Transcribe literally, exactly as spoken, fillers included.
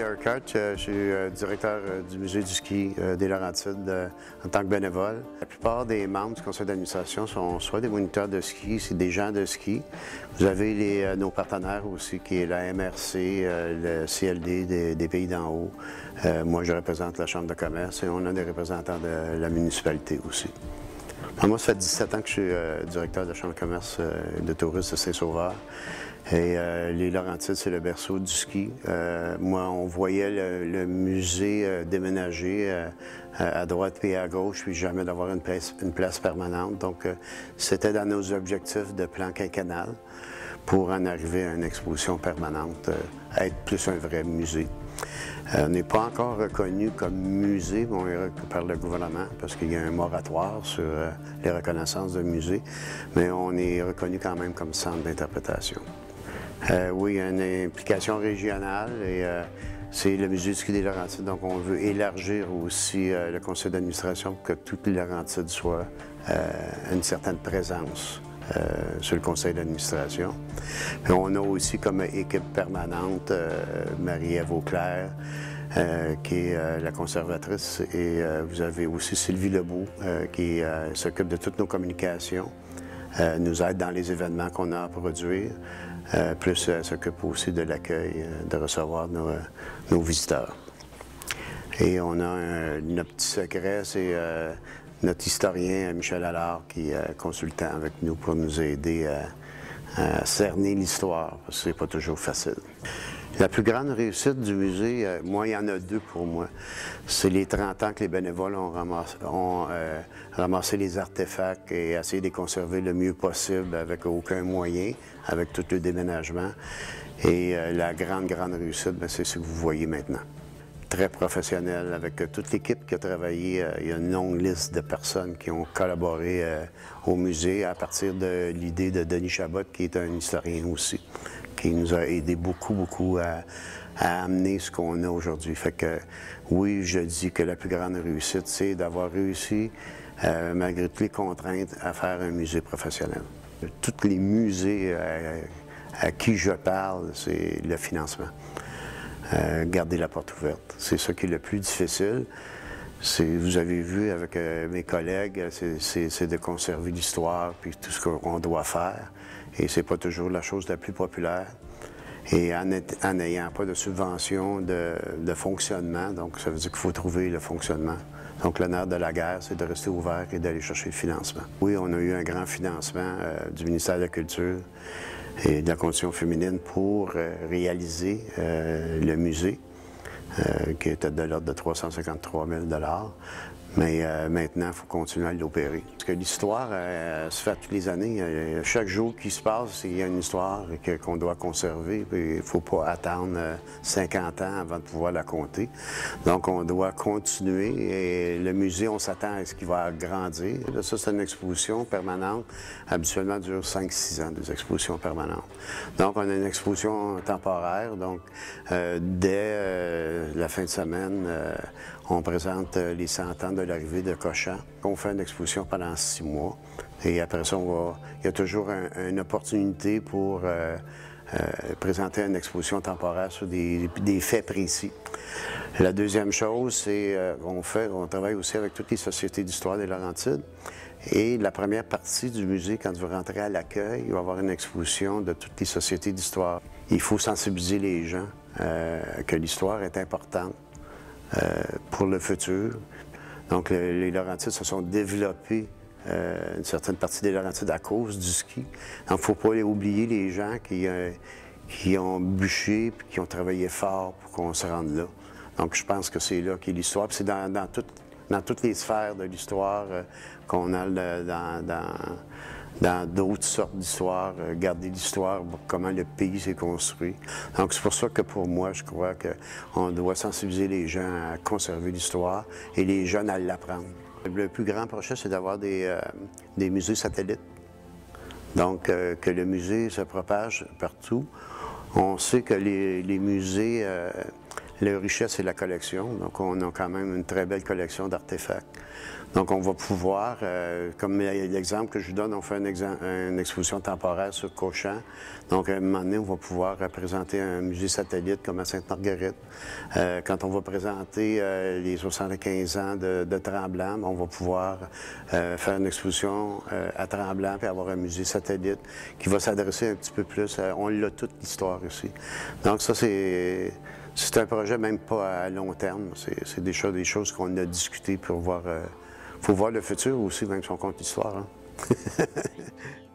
Pierre Hart, je suis euh, directeur euh, du musée du ski euh, des Laurentides euh, en tant que bénévole. La plupart des membres du conseil d'administration sont soit des moniteurs de ski, c'est des gens de ski. Vous avez les, euh, nos partenaires aussi, qui est la M R C, euh, le C L D des, des Pays d'en haut. Euh, moi, je représente la Chambre de commerce et on a des représentants de la municipalité aussi. Moi, ça fait dix-sept ans que je suis euh, directeur de la Chambre de commerce euh, et de tourisme de Saint-Sauveur. Et euh, les Laurentides, c'est le berceau du ski. Euh, moi, on voyait le, le musée euh, déménager euh, à droite et à gauche, puis jamais d'avoir une place, une place permanente. Donc, euh, c'était dans nos objectifs de plan quinquennal pour en arriver à une exposition permanente, euh, à être plus un vrai musée. Euh, on n'est pas encore reconnu comme musée bon, par le gouvernement parce qu'il y a un moratoire sur euh, les reconnaissances de musée, mais on est reconnu quand même comme centre d'interprétation. Euh, oui, il y a une implication régionale et euh, c'est le musée du ski des Laurentides, donc on veut élargir aussi euh, le conseil d'administration pour que toutes les Laurentides soient euh, une certaine présence euh, sur le conseil d'administration. Puis on a aussi comme équipe permanente euh, Marie-Ève Auclair, euh, qui est euh, la conservatrice, et euh, vous avez aussi Sylvie Lebeau, euh, qui euh, s'occupe de toutes nos communications, euh, nous aide dans les événements qu'on a à produire. Euh, plus elle euh, s'occupe aussi de l'accueil, euh, de recevoir nos, euh, nos visiteurs. Et on a un, notre petit secret, c'est euh, notre historien Michel Allard qui est consultant avec nous pour nous aider à, à cerner l'histoire, parce que c'est pas toujours facile. La plus grande réussite du musée, euh, moi, il y en a deux pour moi. C'est les trente ans que les bénévoles ont ramassé, ont, euh, ramassé les artefacts et essayé de les conserver le mieux possible avec aucun moyen, avec tout le déménagement. Et euh, la grande, grande réussite, c'est ce que vous voyez maintenant. Très professionnel, avec euh, toute l'équipe qui a travaillé. Euh, il y a une longue liste de personnes qui ont collaboré euh, au musée à partir de l'idée de Denis Chabot, qui est un historien aussi, qui nous a aidé beaucoup, beaucoup à, à amener ce qu'on a aujourd'hui. Fait que oui, je dis que la plus grande réussite, c'est d'avoir réussi, euh, malgré toutes les contraintes, à faire un musée professionnel. Tous les musées euh, à qui je parle, c'est le financement. Euh, garder la porte ouverte. C'est ça qui est le plus difficile. Vous avez vu avec euh, mes collègues, c'est de conserver l'histoire puis tout ce qu'on doit faire. Et c'est pas toujours la chose la plus populaire. Et en n'ayant pas de subvention de, de fonctionnement, donc ça veut dire qu'il faut trouver le fonctionnement. Donc le nerf de la guerre, c'est de rester ouvert et d'aller chercher le financement. Oui, on a eu un grand financement euh, du ministère de la Culture et de la Condition féminine pour euh, réaliser euh, le musée, euh, qui était de l'ordre de trois cent cinquante-trois mille dollars. Mais euh, maintenant, il faut continuer à l'opérer. Parce que l'histoire euh, se fait toutes les années. Euh, chaque jour qui se passe, il y a une histoire qu'on doit conserver. Il ne faut pas attendre euh, cinquante ans avant de pouvoir la compter. Donc, on doit continuer. Et le musée, on s'attend à ce qu'il va grandir. Là, ça, c'est une exposition permanente. Habituellement, ça dure cinq six ans, des expositions permanentes. Donc, on a une exposition temporaire. Donc, euh, dès euh, la fin de semaine, euh, on présente euh, les cent ans de l'arrivée de Cochamp. On fait une exposition pendant six mois. Et après ça, on va... il y a toujours un, une opportunité pour euh, euh, présenter une exposition temporaire sur des, des faits précis. La deuxième chose, c'est euh, on fait, on travaille aussi avec toutes les sociétés d'histoire des Laurentides. Et la première partie du musée, quand vous rentrez à l'accueil, il va y avoir une exposition de toutes les sociétés d'histoire. Il faut sensibiliser les gens euh, que l'histoire est importante euh, pour le futur. Donc, le, les Laurentides se sont développés, euh, une certaine partie des Laurentides, à cause du ski. Donc, il ne faut pas oublier les gens qui, euh, qui ont bûché et qui ont travaillé fort pour qu'on se rende là. Donc, je pense que c'est là qu'est l'histoire. C'est dans, dans, tout, dans toutes les sphères de l'histoire euh, qu'on a le, dans... dans dans d'autres sortes d'histoires, euh, garder l'histoire, comment le pays s'est construit. Donc c'est pour ça que pour moi, je crois qu'on doit sensibiliser les gens à conserver l'histoire et les jeunes à l'apprendre. Le plus grand projet, c'est d'avoir des, euh, des musées satellites. Donc euh, que le musée se propage partout. On sait que les, les musées, euh, Le richesse, c'est la collection. Donc, on a quand même une très belle collection d'artefacts. Donc, on va pouvoir, euh, comme l'exemple que je vous donne, on fait une, une exposition temporaire sur Cauchamp. Donc, à un moment donné, on va pouvoir présenter un musée satellite comme à Sainte-Marguerite. Euh, quand on va présenter euh, les soixante-quinze ans de, de Tremblant, on va pouvoir euh, faire une exposition euh, à Tremblant puis avoir un musée satellite qui va s'adresser un petit peu plus. À, on l'a toute l'histoire ici. Donc, ça, c'est... C'est un projet même pas à long terme. C'est des, des choses qu'on a discutées pour voir... Il euh, faut voir le futur aussi, même si on compte l'histoire. Hein?